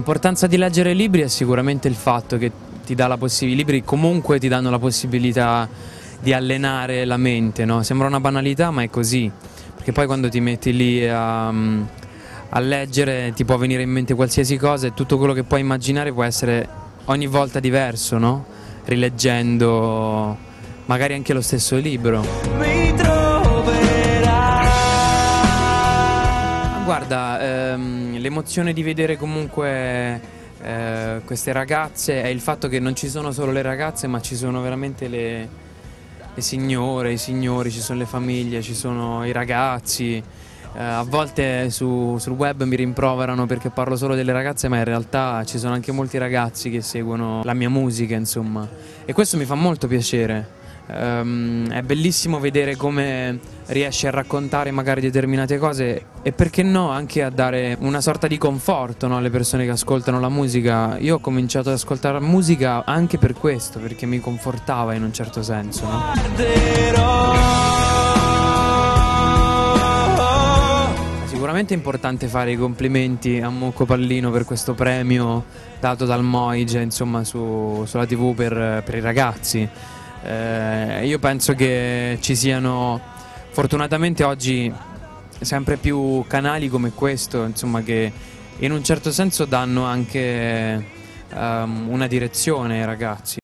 L'importanza di leggere libri è sicuramente il fatto che ti dà i libri comunque ti danno la possibilità di allenare la mente, no? Sembra una banalità, ma è così, perché poi quando ti metti lì a leggere ti può venire in mente qualsiasi cosa e tutto quello che puoi immaginare può essere ogni volta diverso, no? Rileggendo magari anche lo stesso libro. Mi troverai. Guarda, l'emozione di vedere comunque queste ragazze è il fatto che non ci sono solo le ragazze, ma ci sono veramente le signore, i signori, ci sono le famiglie, ci sono i ragazzi. A volte sul web mi rimproverano perché parlo solo delle ragazze, ma in realtà ci sono anche molti ragazzi che seguono la mia musica, insomma, e questo mi fa molto piacere. È bellissimo vedere come riesci a raccontare magari determinate cose e perché no anche a dare una sorta di conforto, no, alle persone che ascoltano la musica. Io ho cominciato ad ascoltare musica anche per questo, perché mi confortava in un certo senso, no? Sicuramente è importante fare i complimenti a Mucco Pallino per questo premio dato dal Moige, insomma, sulla TV per i ragazzi. Io penso che ci siano fortunatamente oggi sempre più canali come questo, insomma, che in un certo senso danno anche una direzione ai ragazzi.